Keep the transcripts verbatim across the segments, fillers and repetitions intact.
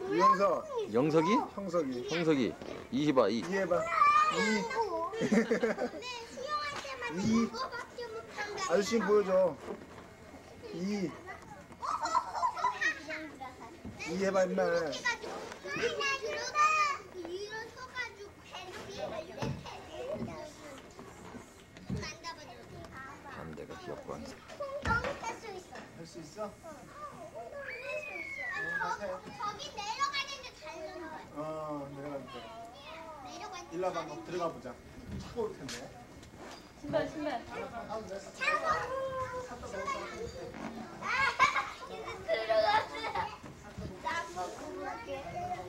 유영석. 영석이? 형석이. 형석이. 이 해봐. 이. 이 해봐. 이. 이. 아저씨 보여줘. 이. 이 해봐 임마. 반대가 귀엽고 항상. 할 수 있어? 저기 내려가는데 달려는 거야. 어, 내려가는데. 내려가는 일로 와봐, 한번 들어가 보자. 차고 올 텐데. 신발 신발. 들어갔어요. 나 한번 보고 올게.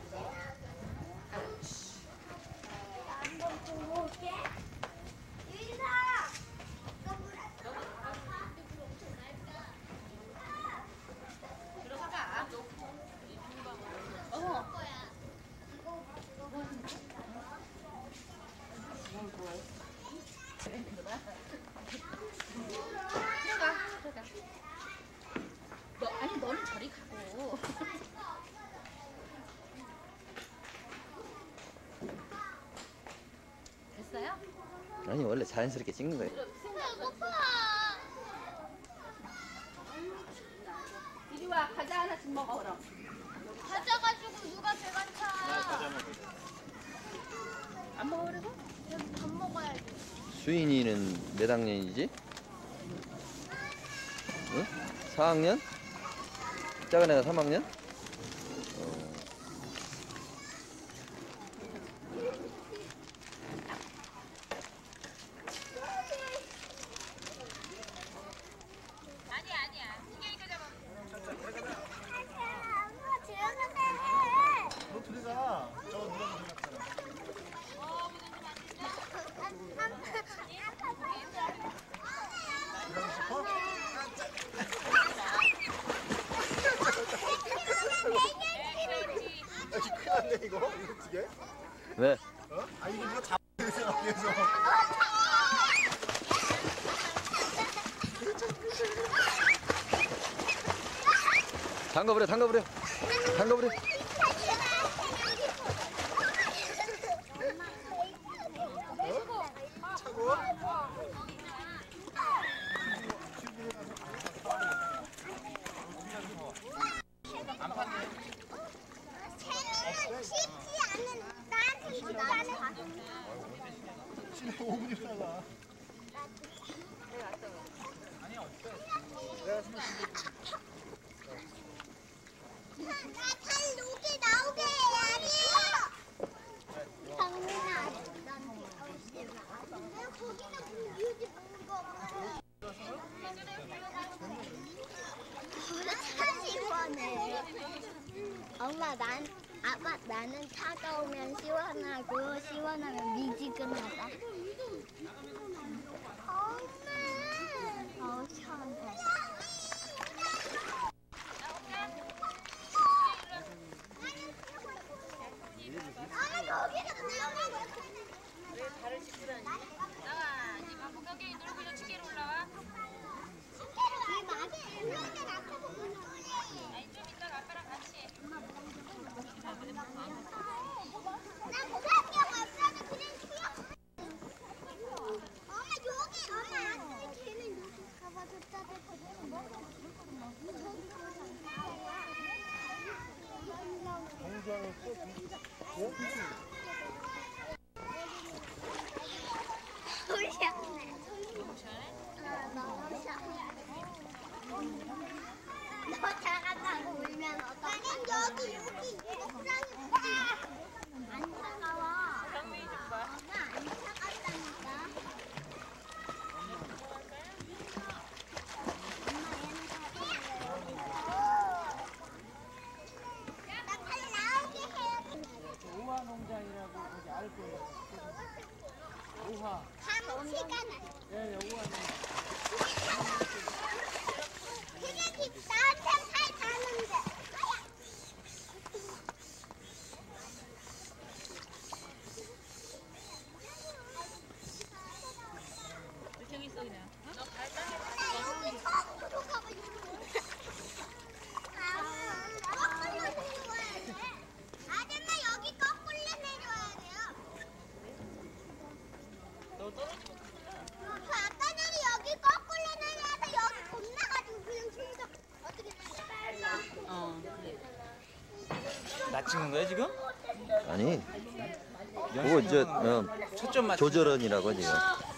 한번 보고 올게. 유인아. 들어가봐. 어머. 들어가. 들어가. 너 아니 너는 저리 가고. 됐어요? 아니 원래 자연스럽게 찍는 거예요. 배고파. 이리 와 과자 하나씩 먹어 그럼. 과자 가지고 누가 배가 차. 안 먹으려고? 여기 밥 먹어야지. 수인이는 몇 학년이지? 응? 사 학년? 작은 애가 삼 학년? 어. 아니야 아니야. 이게 이거 잡아. 엄마 들어가세. 너 들어가. 저거 누가 들어갔잖아. 들어가고 싶어? 야, 이거 큰일 났네, 이거. 이거 어떻게? 왜? 어? 아, 이거 누가 잡아야 생각해서. 담가버려 담가버려 담가버려. 차고? 쟤는 쉽지 않은 나한테 쉽지 않은 지금 오 분이다가. 나달 녹이 나오게 해야지. 장민아, 난 거기는 공유지 뭔가. 차 시원해. 엄마, 난 아빠 나는 차가우면 시원하고 시원하면 미지근하다. 엄마, 어우 시원해. 엄마 거기서 나오라고. 왜 발을 씻으라니? 나가. 네 방금 여기 놀고 있는 치계로 올라와. 이 막에 이렇게 놔두고 보는 아니 좀 이따가 아빠랑 같이. 나 고등학교 갔어도 그냥 쉬어. 엄마 여기 엄마 아까 걔는 여기 가봐줬다 너무 시원해. 아, 너무 시원해. 너 차갑다고 울면 어떡해? 아니 여기 여기 옥상에 안 차가워. 정민이 좀 봐. 엄마 안 차갑다니까. 나 빨리 나오게 해. 우화 농장이라고 거기 알 거예요. 우화. 밤 시간에. 예, 예, 우화 농장. 그게 집 나한테 팔 가는데. 이렇게 있어 그냥. 너 발당해. 나 여기 처음으로 가고 있는 거야. 아, 나 빨리 거야 돼. 찍은 거야 지금? 아니 그거 이제 어, 초점 맞춰. 조절원이라고 지금.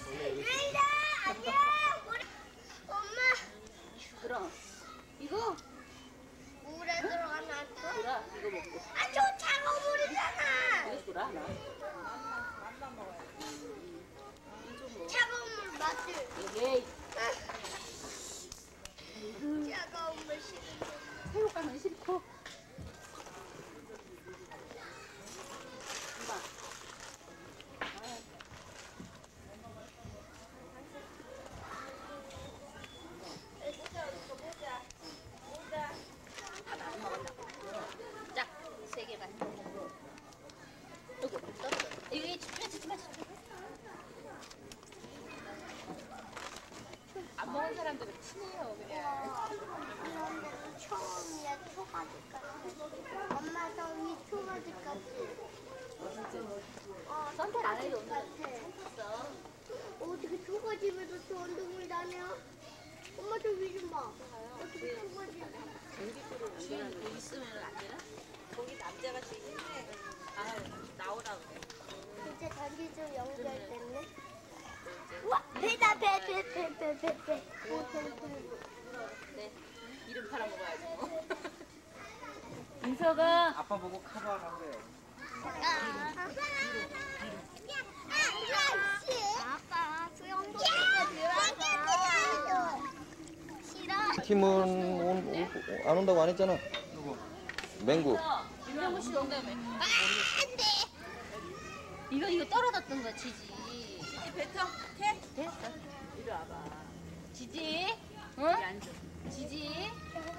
엄마. 그럼 이거 물에 들어가면 안 돼? 주라 이거 먹고 아, 저 차가운 물이잖아. 이거 주라 하나. 차가운 물 맛을. 에이 차가운 물 싫은데. 새우 가면 싫고. 세 개만. 여기 떨어져. 이거 치지 마, 치지 마. 안 먹은 사람들은 친해요, 그냥. 그런데 처음이야, 초가지까지. 엄마 저기 초가지까지. 어, 선택 안 해도 오늘 같아. 어떻게 초가집에서 저 언덕을 다녀? 엄마 저 위 좀 봐. 어떻게 초가집? 주인 있으면 안 되나? 거기 남자가 주인인데 아 나오라 그래. 이제 단지 좀 연결됐네. 우와, 배다, 배, 배, 배, 배, 배, 배. 오, 배, 배. 네 이름 팔아 먹어야지 뭐. 인서가 아빠 보고 커버하라고 해. 아빠 수영복에서 들어가서 싫어. 팀은 온- 안 온다고 안 했잖아. 누구? 맹구. 윤정구 씨 온다며. 아, 안 돼. 이거 이거 떨어졌던 거 지지. 지지 뱉어. 태. 됐어. 이리 와봐. 지지. 응? 여기 앉아. 지지.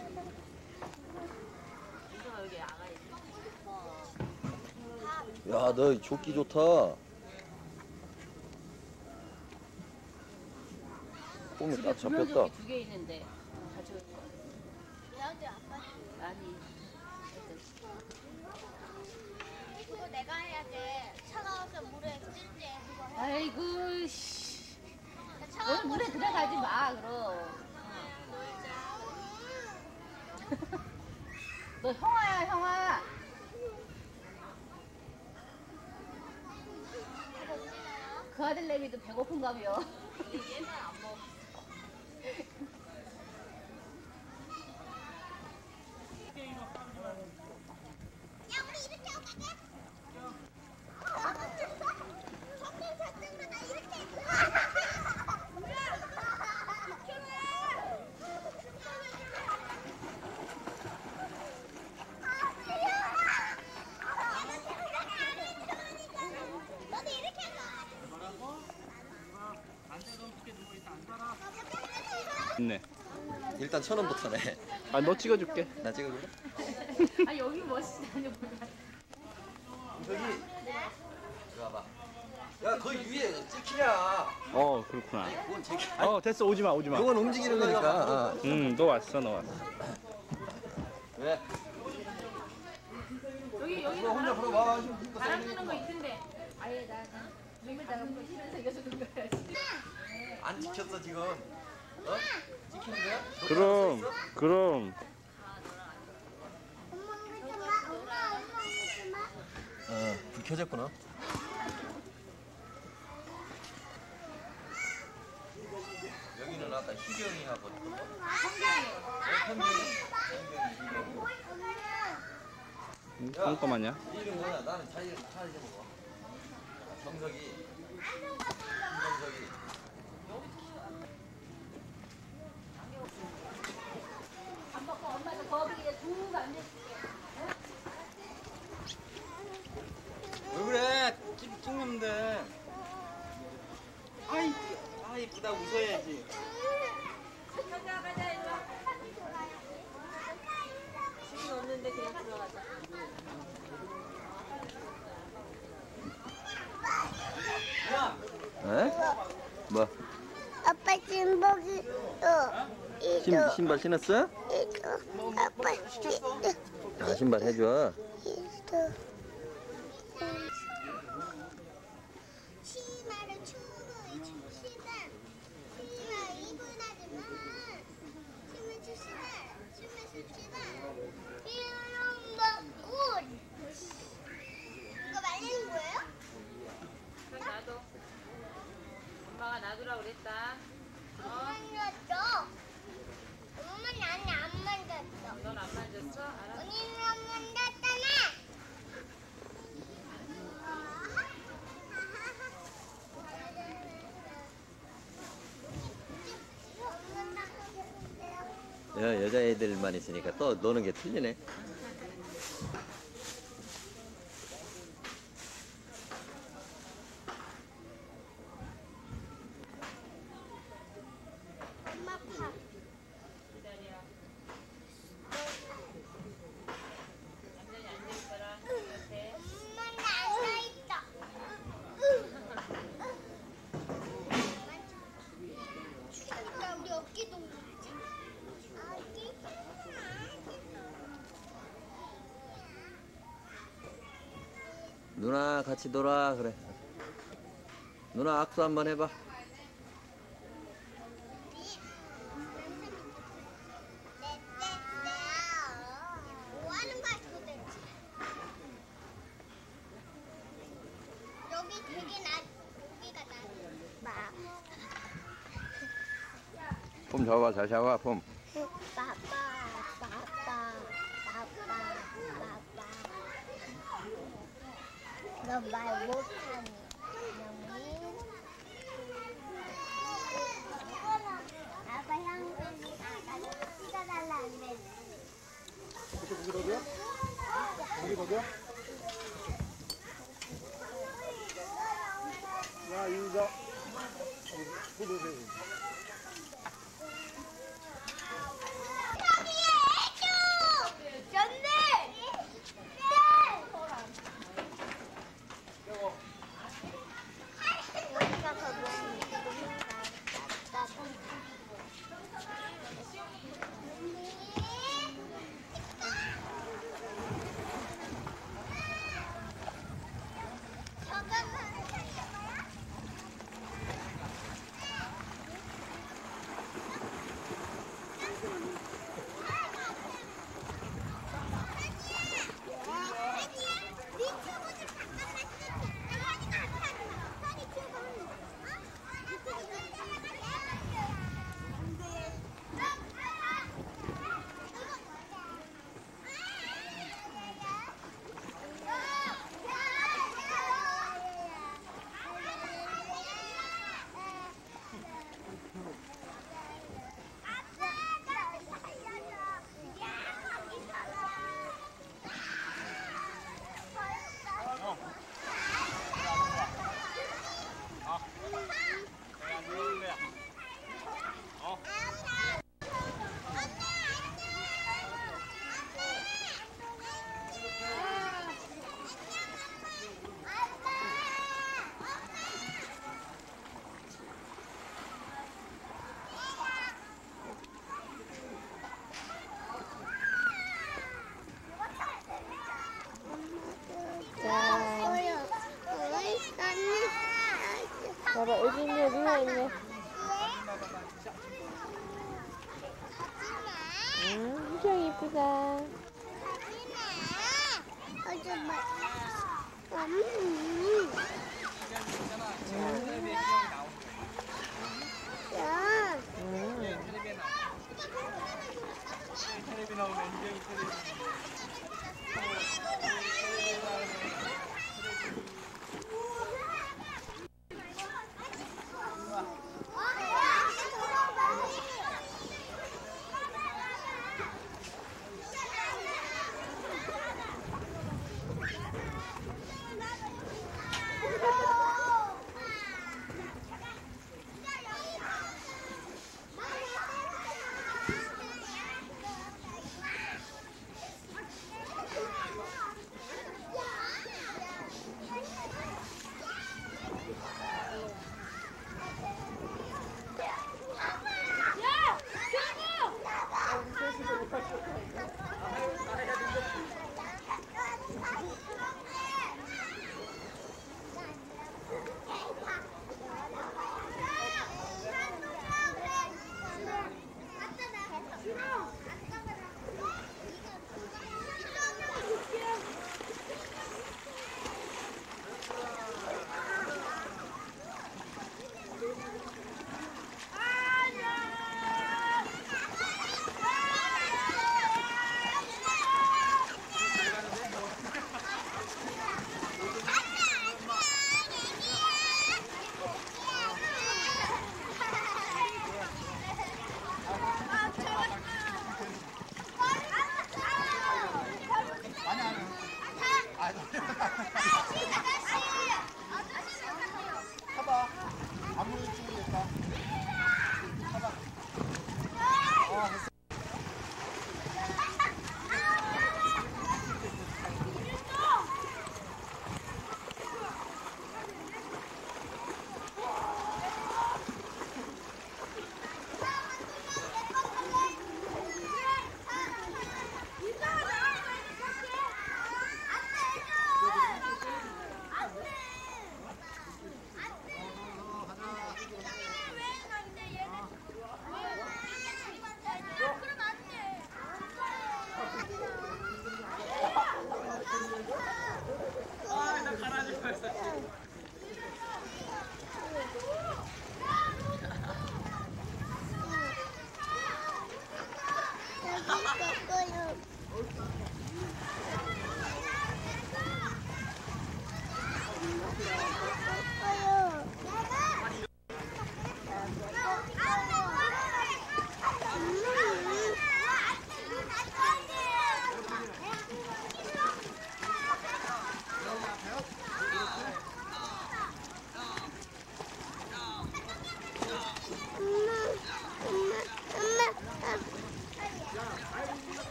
인서가 여기 나가야지. 야, 너 조끼 좋다. 폼이 집에 딱 잡혔다. 구명조끼 두 개 있는데 가져올 거. 얘한테 아빠 아니. 그거 내가 해야 돼. 차가워서 물에 뜰 때 그거 해. 아이고 씨. 너 차가운 물에 들어가지 마 그럼. 너 형아야 형아. 그 아들 내미도 배고픈가며. 얘는 안 먹어. 야, 우리 이렇게 하고 가자. 성경 사정으로 나 이렇게. 너도 이렇게 가. 있네. 일단 천 원부터네. 아, 너 찍어줄게. 나 찍어줄래? 아 여기 멋있다니 뭐야. 저기. 이리 와봐. 야, 그 위에 찍히냐? 어, 그렇구나. 그건 찍히. 어, 됐어. 오지 마, 오지 마. 그건 움직이는 거니까. 어. 응, 너 왔어, 너 왔어. 왜? 여기 여기 너 혼자 불어봐. 바람 쏘는 거 있던데. 아예 나 여기다가 뭐 힘을 새겨주는 거야지. 안 찍혔어 지금. 어? 찍히는 거야? 너 그럼, 있어? 그럼. 엄마 오지 마. 엄마 엄마 오지 마. 어, 불 켜졌구나. 여기는 아까 희경이하고 현경이, 응, 잠깐만요. 이름 뭐냐? 나는 자기 자기 먹어. 정석이, 김정석이. 안 먹고 엄마가 거기에 쭉 앉아있을게. 왜 그래? 찍, 찍으면 돼. 아이, 아 이쁘다 웃어야지. 가자 가자 일로 와. 지금 없는데 그냥 들어가자. 야, 에? 뭐? 아빠 신복이 어 신, 이거 신발 신었어? 이거 아빠 이거 아, 신발 해줘. 이거 치마를 춤을 춥시다 치마 이분하지만 춤을 춥시다 춤을 춥시다 이런 거 만져주라 그랬다. 만졌어. 엄마는 아니 안 만졌어. 넌 안 만졌어? 알았어. 언니는 안 만졌잖아. 여, 여자애들만 있으니까 또 노는 게 틀리네. 엄마 파. 기다려. 완전히 앉아있어라. 옆에. 엄마는 앉아있어. 나 우리 어깨 동무하자. 어깨 누나 같이 놀아 그래. 누나 악수 한번 해봐. 뭐 하는 거야 도대체? 여기 되게 나 여기가 나. 막. 폼 잡아 잘 잡아 폼. 빠빠 빠빠 빠빠 빠빠. 너 말 못하니 영민. 아빠 형님이 아까 찍어달라 안 돼. 이렇게 고기 먹여? 고기 먹여? 야, 인자. 보도세요. 봐봐, 여기 있네, 누나 있네. 응, 엄청 이쁘다. 야, 텔레비 나오면 인정이 텔레비.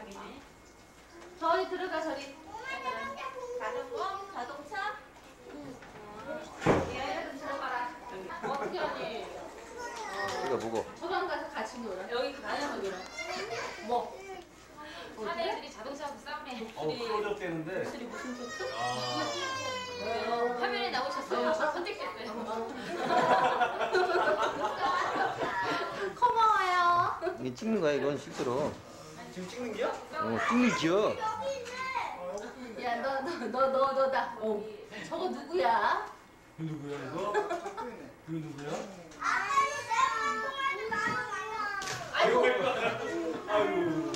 저리 들어가 저리. 자전거? 자동차? 얘는 들어가라. 어떻게 하니? 이거 보고. 저방 가서 같이 놀아. 여기 가야 놀아. 뭐? 사내들이 자동차하고 싸움에 어, 클로즈업 되는데. 목소리 무슨 소리? 아. 화면에 나오셨어요. 선택됐어요. 고마워요. 이게 찍는 거야 이건 실제로. 지금 찍는 게야? 어 찍는 기어. 야, 너, 너, 너, 너, 너다. 어. 저거 누구야? 이거 누구야 이거? 이거 누구야? 아이고 아이고 아이고 아이고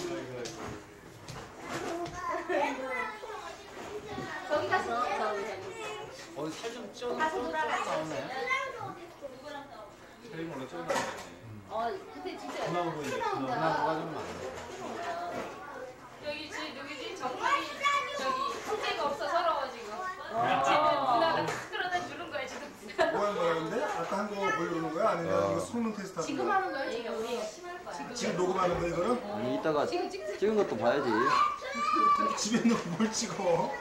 저기 가서 저기. 어디 살좀 쪄. 가서 놀아라. 나오네. 살이 원래 쪄 나오네. 어, 근데 진짜 누나 보이네. 나온다. 누나가 좀 많네. 여기 지 누구지? 정말이 저기 소재가 없어 서러워 지금. 아. 지금 누나가 탁 끌어다 주는 거야 지금. 뭐야 뭐야 근데? 아까 한 거 보여주는 거야? 아니면 어. 이거 성능 테스트 하는 지금 거야? 하는 거야, 지금 우리 심할 거야. 지금 녹음하는 거야 이거는? 아니 이따가 찍은 것도 봐야지. 집에 놓고 뭘 찍어?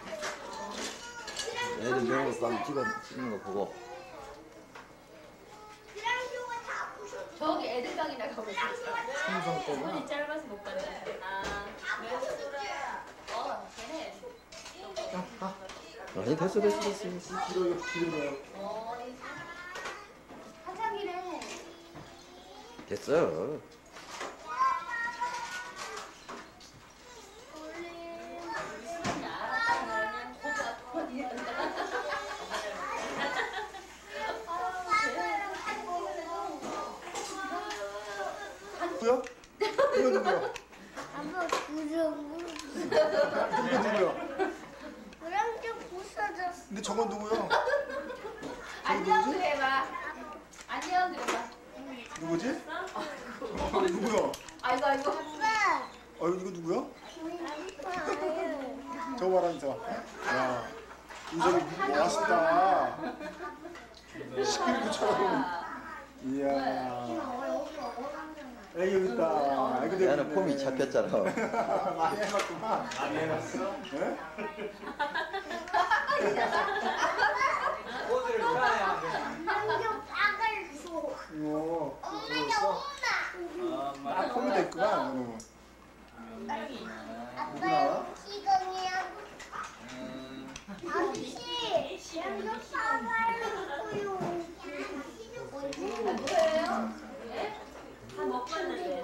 애들 매운 거 한번 찍어 찍는 거 보고. 저기 애들 방이나 가보자. 삼성 거구나. 손이 짧아서 못 간다. 아, 어, 걔네. 아니 됐어 됐어 됐어. 됐어. 이거 이거 기름이야. 어, 화장이네. 됐어. 누구야? 이거 누구야? 아빠 무서워. 이거 누구야? 그럼 좀 부서졌어. 근데 저건 누구야? 안녕 그래봐. 안녕 그래봐. 누구지? 어, 누구야? 아이고 아이고. 아빠. 어 이거 누구야? 아빠. 저 말하는 저. 야 인성이 멋있다. 시키는 것처럼. 이야. 에이 여기 있다. 아이고 내가 야는 폼이 잡혔잖아. 많이 해봤구만. 많이 해놨어? 예? 옷을 까야 돼. 한쪽 박을 줘. 어. 엄마가 엄마. 엄마. 딱 폼이 됐구나. 어. 아빠 지금이야. 아저씨. 한쪽 박을 줘요. 뭐예요? 예? 다 먹고 왔는데.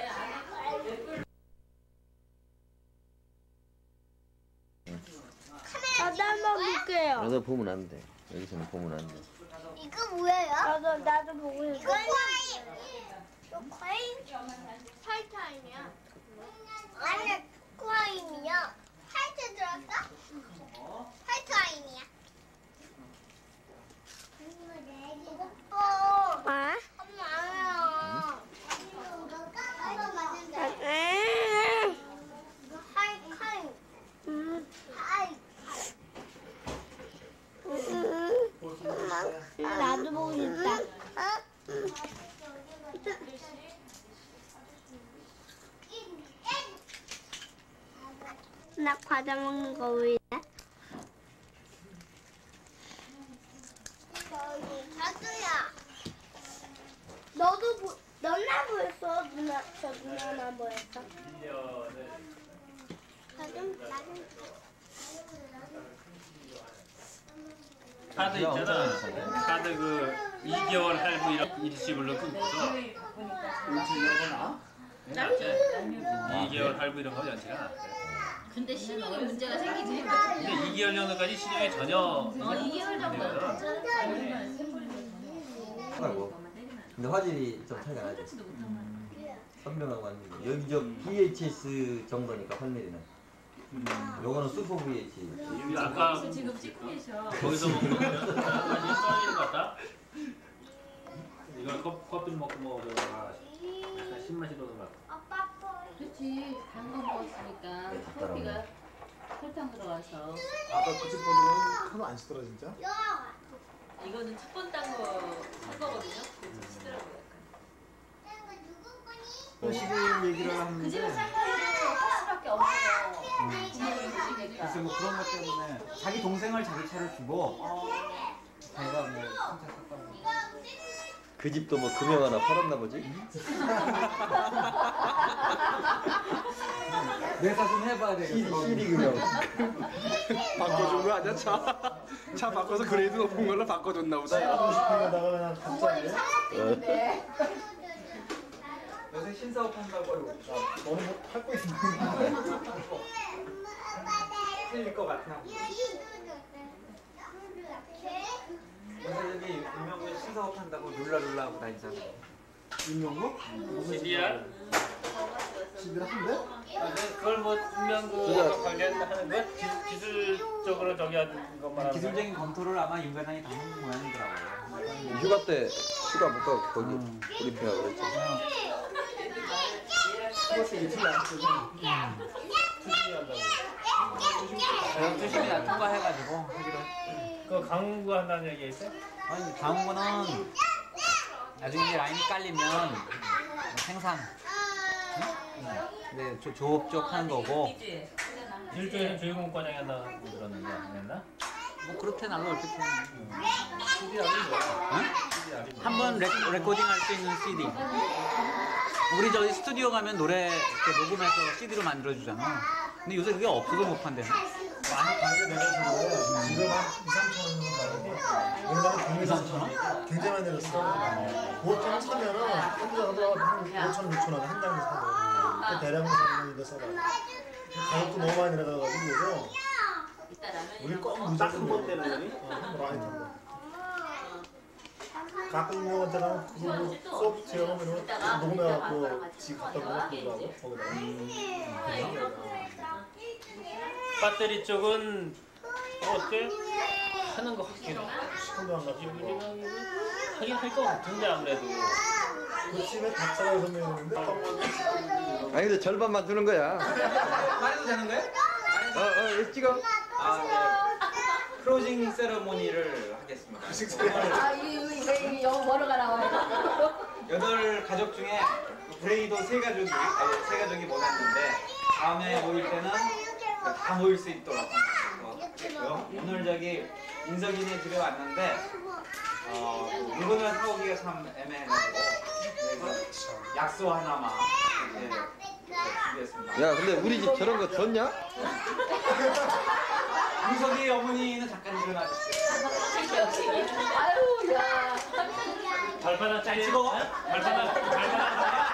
나도 한번 볼게요. 여기서 보면 안 돼. 여기서는 보면 안 돼. 이거 뭐예요? 나도 나도 보고 싶어. 이거 과일. 이거 과일? 팔타임이야. 아니 과일이야. 팔타 들었어? 팔타임이야. 이거 봐. 아? 엄마. 이거 맞는데. 하이카이. 음. 하이. 나도 보고 싶다. 나 과자 먹는 거 보이네. 자두야. 너도 보, 너나 보였어? 누나, 저 누나만 보였어? 나좀 나좀 카드 있잖아. 카드 그 이 개월 할부 이런 일시불로 끊고서 이 개월 할부 이런 거 연체가 안 돼. 근데 신용에 문제가 생기지. 근데 이 개월 정도까지 시중에 전혀 어, 이 개월 정도. 하고. 근데 화질이 좀 차이가 나지. 선명하고 완전. 여기 저 브이에이치에스 정도니까 화면이는. 요거는 슈퍼 브이에이치. 여기 아까 지금 찍고 계셔. 거기서 먹는 거는 아직 써있는 것 같다. 이거 컵, 커피 먹고 먹어다가 약간 신맛이 도는 것 같아. 아빠 거. 그렇지. 단 거 먹었으니까 커피가 설탕 들어가서. 아까 그 집 보면 하도 안 쓰더라 진짜. 야. 이거는 첫 번 딴 거 한 거거든요. 그래서 시더라고요. 시골 얘기를 그 집은 하는데 싼 거예요. 그러니까. 글쎄 뭐 그런 것 때문에 자기 동생을 자기 차를 주고 자기가 뭐 혼자 샀다고. 그 집도 뭐 금형 하나 팔았나 보지? 내사 좀 해봐야 시리, 되겠어. 시리 금형. 바꿔준 거 아니야 차? 차 바꿔서 그레이드 높은 걸로 바꿔줬나 보다. 하고 싶은 거다가 그냥 갑자기 요새 신사업 한다고 너는 뭐 할거 있는 틀릴 것 같아. 요새 여기 유명한 신사업 한다고 룰라룰라 하고 다니잖아. 인명고? 무슨 씨디알? 씨디알 한대? 아, 네, 그걸 뭐 인명구가 관련하는 거야? 기- 기술적으로 저기 하는 것만 하는 거야? 기술적인 검토를 아마 윤회장이 다 하는 모양이더라고요. 휴가 때 휴가 못 가고 거기 브리핑하고 그랬지. 그것도 이틀 안 쓰고 투신이 한다고. 제가 조심히 다 통과해가지고 하기로 했 그거 강구 한다는 얘기 있어요? 아니 다음 거는 나중에 이제 라인이 깔리면 생산 네, 조, 조업 쪽 하는 거고 일조에는 조용공과장이 한다고 들었는데 안 했나? 뭐 그렇대 날로 어떻게 씨디알이 뭐야? 한번 레코딩 할 수 있는 씨디 우리 저기 스튜디오 가면 노래 이렇게 녹음해서 씨디로 만들어주잖아 근데 요새 그게 없어도 못 판대 많이 가게 내려서 지금 한 이삼천 원은 가는데 옛날에 이삼천 원? 굉장히 많이 내렸어. 보통 사면은 혼자서 한 오천 원, 육천 원 한 장에 사고 대량으로 사는 건데 써라. 가격도 너무 많이 내려가가지고 우리 꼭 무조건 번 때나 여기 많이 탄다. 가끔 이용한테는 그 소프트웨어 보면 녹음해갖고 지 갖다 보내더라고 거기다가. 배터리 쪽은 어때? 하는 거 확실히 시간도 안 가지고. 하긴 할 거 같은데 아무래도. 그 집에 각자가 선명했는데 아니 근데 절반만 주는 거야. 말해도 되는 거야? 어어 어, 찍어. 아, 네. 클로징 세레모니를 하겠습니다. 아 이거 이거 이거 영어 뭐로가 나와요? 여덟 가족 중에 브레이도 세 가족이 아니 세 가족이 모였는데 다음에 모일 때는 다 모일 수 있도록 했고요. 오늘 저기 인석이네 집에 왔는데 어, 물건을 사오기가 참 애매해가지고 그래서 약소 하나만 이렇게 준비했습니다. 야 근데 우리 집 저런 거 줬냐? 인석이 어머니는 잠깐 일어나주세요. 아유 야. 발바닥 잘 찍어. 발바닥 발바닥.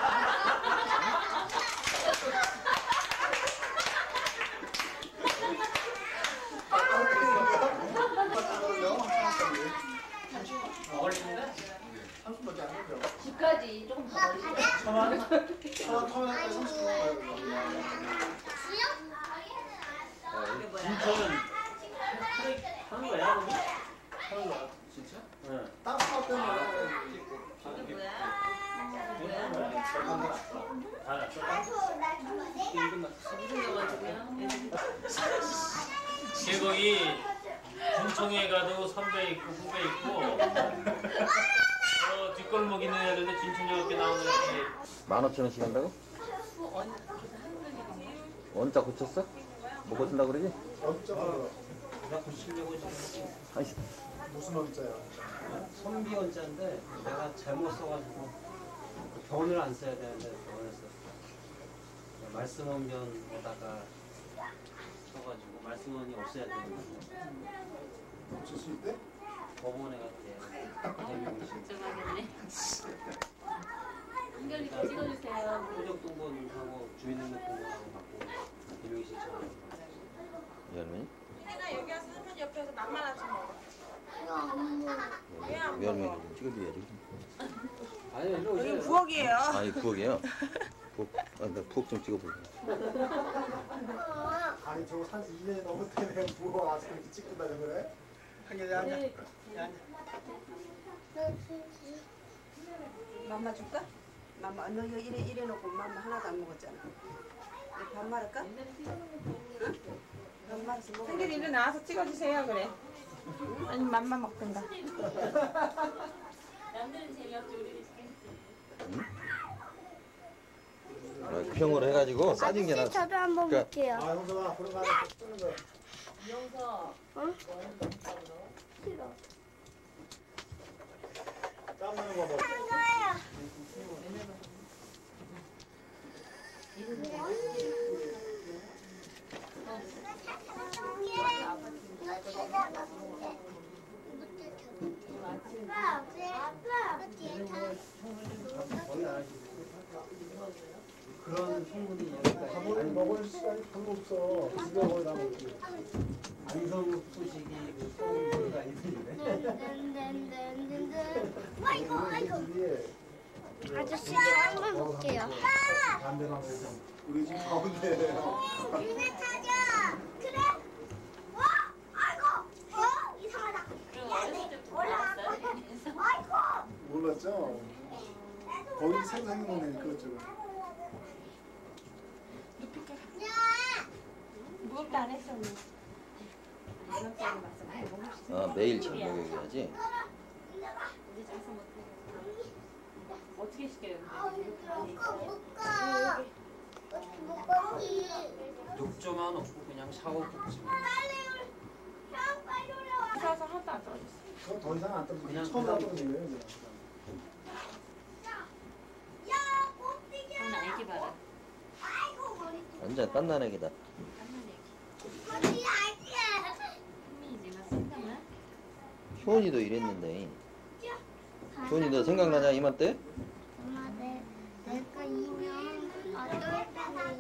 집까지 조금 더 멀리. 천원? 천원 터면 삼십 분 가요. 진짜는 하는 거야 거기? 하는 거야. 진짜? 응. 땅 사업 때문에 이게 뭐야? 다 났어. 계곡이 진청에 가도 선배 있고 후배 있고 어, 뒷골목 있는 애들도 진청에 나오는 애들이 만 오천 원씩 한다고? 원자 고쳤어? 뭐 고친다 그러지? 어쩌고 나 고치려고 지금 아이씨. 무슨 원자야? 선비 원자인데 내가 잘못 써가지고 변을 안 써야 되는데 변을 썼어. 말씀원변에다가 써가지고 말씀원이 없어야 되는데 고칠 수 있대? 법원에 갔대. 대명시. 한결이 좀 찍어주세요. 호적동본하고 주민등록번호하고 받고 대명시 청. 미안해. 내가 여기 와서 할머니 옆에서 맘만 좀 먹어. 미안해 좀 찍어줘야지. 아니 일로 오세요. 여기 부엌이에요. 아니 부엌이에요. 부엌, 아, 나 부엌 좀 찍어보자. 아니 저거 산지 이 년이 넘었대 내가 부어 와서 이렇게 찍고 다녀 그래? 한결이 앉아. 맘마 줄까? 맘마 너 이거 이래 이래 놓고 맘마 하나도 안 먹었잖아. 이거 밥 말을까? 응? 밥 말아서 먹어. 한결이 일로 나와서 찍어주세요 그래. 아니 맘마 먹든가. 남들은 재미없지 우리는 재밌지. 평으로 해가지고 싸진 게 나. 아저씨 저도 한번 그러니까- 볼게요. 아 형서가 그런 거 하나 쓰는 거야. 영서. 어? 싫어. 땀나는 거 뭐. 그런 소문이 여기까지 밥을 먹을 시간이 별로 없어. 집에 거의 다 먹지. 안성 소식이 그 소문이 아니던데. 아이고 아이고. 이게 아저씨 한번 볼게요. 반대 방에서 우리 집 가운데. 유네 찾아. 그래? 어? 아이고. 어? 이상하다. 미안해. 올라왔어. 아이고. 몰랐죠? 거기 생생히 먹는 그쪽은. 무겁도 안 했어. 아 매일 저녁여야지. 어떻게 시켜요? 녹조만 없고 그냥 샤워국수. 사서 하나도 안 떨어졌어. 그건 더 이상 안 떨어지고 그냥 처음 그냥 떨어진 거예요. 그냥. 오늘 애기 봐라. 완전 딴난애기다. 혜민이지만 생각나? 효원이도 이랬는데. 효원이 너 생각나냐 이맘때? 엄마 내 내가 이면 어떨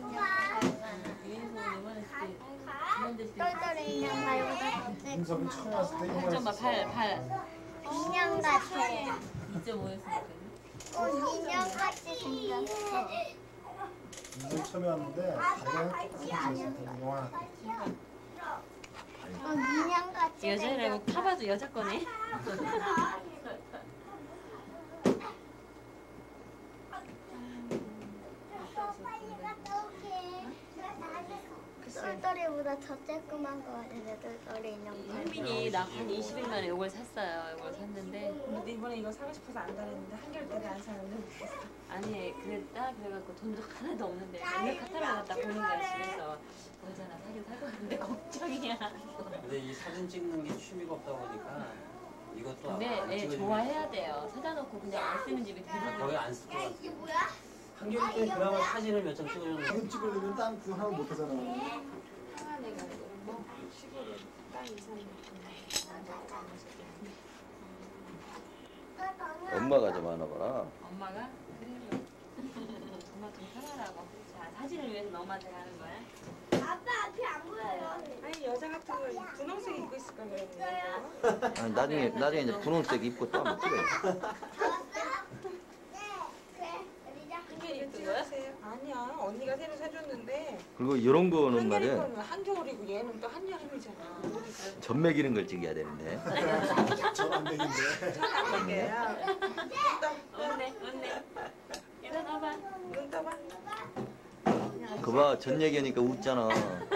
똘똘이 인형 말보다 인석이 처음 왔을 때 이거 좀 봐, 발, 발. 인형 같아. 이 점 오였으니까. 어, 인형 같이 생겼어. 인석이 처음에 왔는데 다리가 똑같이 생겼어. 영화. 어, 인형 같이 여자라고 타봐도 여자 거네. 똘똘이보다 더 쬐끄만 거 같은데 똘똘이 인형 발. 혜민이 나 한 이십 일 만에 이걸 샀어요. 이걸 샀는데 근데 이번에 이거 사고 싶어서 안 달했는데 한결 때문에 안 사는데 못했어. 아니 그랬다 그래갖고 돈도 하나도 없는데 맨날 카타르 갔다 보는 거야 집에서. 여자나 사긴 살 것 같은데 걱정이야. 근데 이 사진 찍는 게 취미가 없다 보니까 이것도 근데 안 애 찍어주면 좋아해야 돼요. 사다 놓고 그냥 안 쓰는 집이 거의 대부분. 안 쓸 것 같아. 한겨울 때 그나마 사진을 몇 장 찍어줬는데 지금 찍으려면 딴 그거 하나 못 하잖아. 하나내가 뭐 시골에 땅 이사는 엄마가 좀 하나 봐라. 엄마가? 그래. 엄마 좀 편하라고. 자 사진을 위해서 너한테 가는 거야? 아빠 앞이 안 보여요. 아니 여자 같은 거 분홍색 입고 있을까 그랬는데. 아니, 나중에 나중에 이제 분홍색 입고 또 한번 찍어요. 한결 입고 찍으세요? 아니야 언니가 새로 사줬는데. 그리고 이런 거는 한결이 말이야 거는 한겨울이고 얘는 또 한여름이잖아. 전매 기는 걸 찍어야 되는데. 저안 되는데. 잘안 되게야. 웃네 웃네. 일어나봐. 눈 떠봐. 그봐 전 얘기하니까 웃잖아.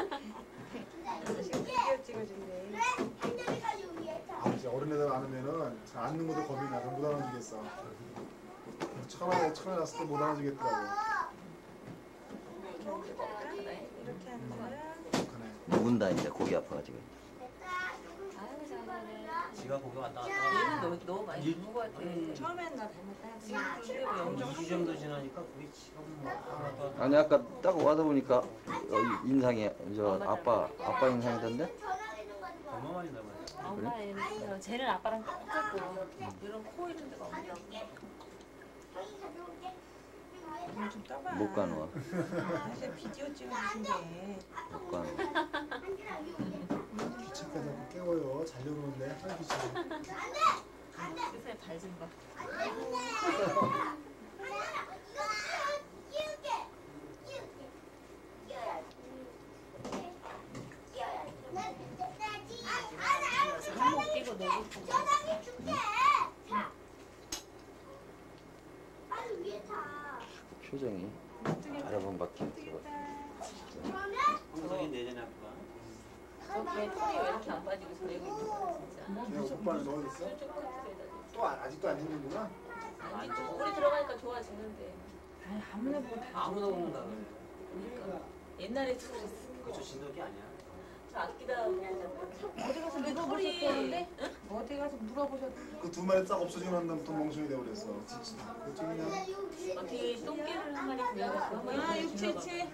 지금 비디오 찍어준대. 아버지 어린 애들 안으면은 앉는 것도 겁이 나서 못 안아주겠어. 처음에 처음에 났을 때 못 안아주겠더라고. 이렇게 하는 거야. 누군다 이제 고기 아파가지고. 아이고 잘하네. 지가 거기 왔다 갔다 얘는 하고 너, 너 많이 본 거 같아. 처음엔 나 닮았다. 지금 한 영정 이 주 정도 지나니까 거기 지금 뭐 하나도 아니 아까 딱 와서 보니까 어, 인상이 저 아빠 아빠 인상이던데? 얼마 많이 남았어. 엄마 얘는 쟤는 아빠랑 똑같고 이런 코 이런 데가 없냐. 좀 떠봐. 못 가노. 사실 비디오 찍어주신대. 못 가노. 기침까지 하고 깨워요. 자려놓는데 하나 기침. 세상에 발좀 봐. 한복 끼고 놀고 싶어. 표정이 여러 번 바뀌었어. 홍석이 내년에 할 거야. 저게 털이 왜 이렇게 안 빠지고 있어? 여기 있는 진짜. 걔 오빠는 너 있어? 쭉 커트에다. 또 아- 아직도 안 했는구나. 아니 좀 물이 들어가니까 좋아지는데. 아니 아무나 보고 다 아무나 웃는다. 그러니까 옛날에 그랬어. 그저 진돗개 아니야. 저 아끼다 보고 어디 가서 물어보셨다는데? 어디 가서 물어보셨는데? 그 두 마리 딱 없어지고 난 다음부터 멍청이 돼버렸어. 진짜. 그치 그냥 어떻게 똥개를 한 마리 구해갖고 한 마리 아 구해주나 육칠칠.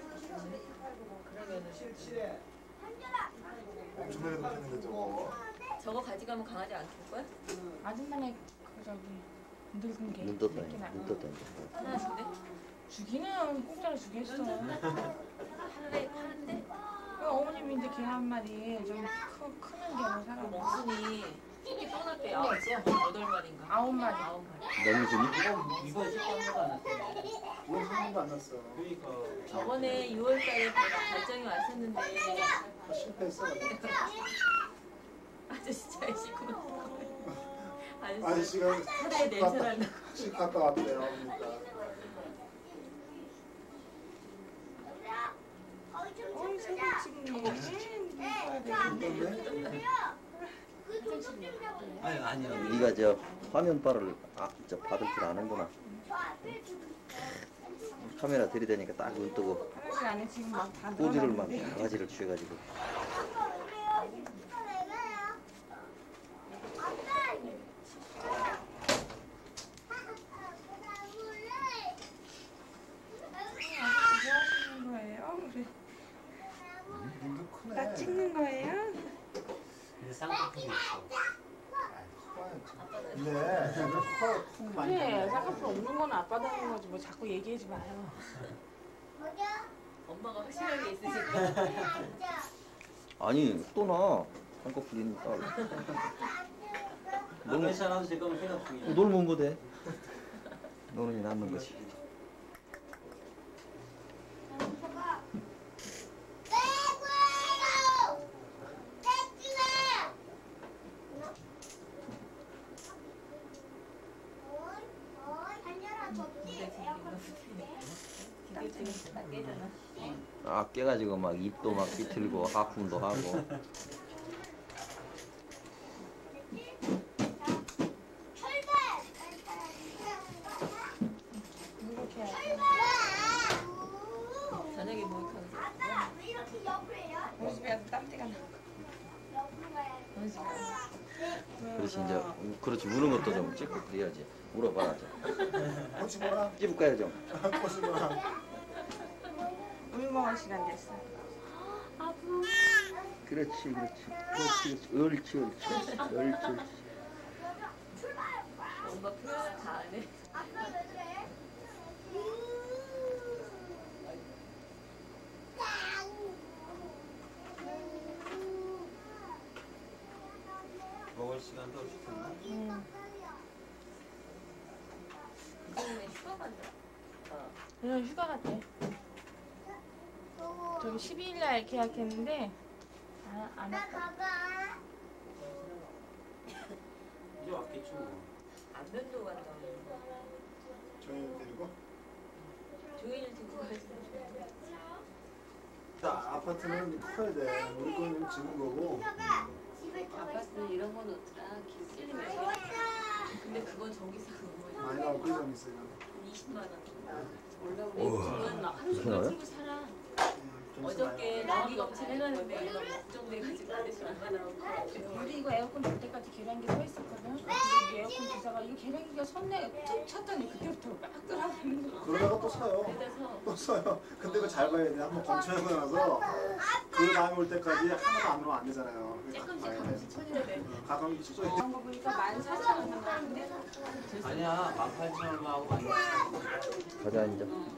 엄청나게 높였는데 저거. 저거 가져가면 강아지 안 줄 거야? 아줌마네 그 저기 늙은 개. 눈 떴다. 이렇게 나- 눈 떴다. 하나 준대? 주기는 공짜로 주겠어. 하나에 파는데? 그 어머님이 이제 개 한 마리 좀 크, 크는 개로 사라. 목순이 새끼 또 났대. 아홉 여덟 마리인가? 아홉 마리. 아홉 마리. 너무 재밌. 이거 이번에 실제 한 번도 안 났던데. 우리 한 번도 안 났어. 그러니까. 저번에 유월 달에 발정이 왔었는데 다 실패했어. 아저씨 잘 씻고 아저씨 아저씨가 차라리 냄새 난다고. 집 갔다 왔대요. 그러니까. 어이 사진 찍네. 아니 아니요. 네가 저 화면바를 아, 저 받을 줄 아는구나. 카메라 들이대니까 딱 눈 뜨고 화장실 안에 지금 막다 포즈를 막 바가지를 취해가지고. 뭐 하시는 거예요? 그래. 눈도 크네. 나 찍는 거예요? 근데 쌍꺼풀이 있어. 근데 코가 콩 많이 그래 났네. 쌍꺼풀 없는 건 아빠 닮은 거지 뭐 자꾸 얘기하지 마요. 엄마가 확실하게 있으니까. 아니 또 나. 쌍꺼풀 있는 딸. 안 괜찮아도 제 거면 생각 중이야. 놀면 뭐돼? 노는이 남는 거지. 아 깨가지고 막 입도 막 비틀고 하품도 하고. 이렇게 해야지. 저녁에 목욕하고 우리 집에 가서 땀띠가 나. 우리 집에 가서. 그렇지 이제 그렇지 우는 것도 좀 찍고 그래야지. 울어봐라 좀. 꼬집어라. 찝을까요 좀? 꼬집어라. 물 먹을 시간 됐어. 그렇지 그렇지 그렇지 그렇지 옳지 옳지 옳지 옳지. 엄마 플러스 다 하네. 먹을 시간도 없을 텐데. 응. 이거는 휴가 간다. 어. 그냥 휴가 갔대. 저기 십이 일 날 계약했는데 안, 안 왔다. 이제 왔겠지 뭐. 안면도 간다. 저희 데리고. 조인을 들고 가지. 자, 아파트는 커야 돼. 우리 거는 지금 거고. 아파트 이런 거 놓더라. 길 쓸리면. 근데 그건 저기서 그거 많이 나오고 그 점 있어요. 이십만 원. 올라오고 지금 막 하루 종일 나와요? 들고 살아. 어저께 난리가 엄청 해가는데 얘가 걱정돼가지고 아저씨 얼마나 우리 이거 에어컨 될 때까지 계량기 서 있었거든. 근데 에어컨 기사가 이 계량기가 섰네 툭 쳤더니 그때부터 막 끄라고 거. 그러다가 또 사요. 그래서 또 사요. 근데 그거 잘 봐야 돼. 한번 검토하고 나서 그 다음에 올 때까지 하나도 안 오면 안 되잖아요. 그래서 조금씩 봐야 돼. 가끔씩 쳐내야 가감기 쳐줘야 돼. 그런 거 보니까 만 사천 원 나왔는데. 아니야 만 팔천 얼마 하고 많이. 가자 이제.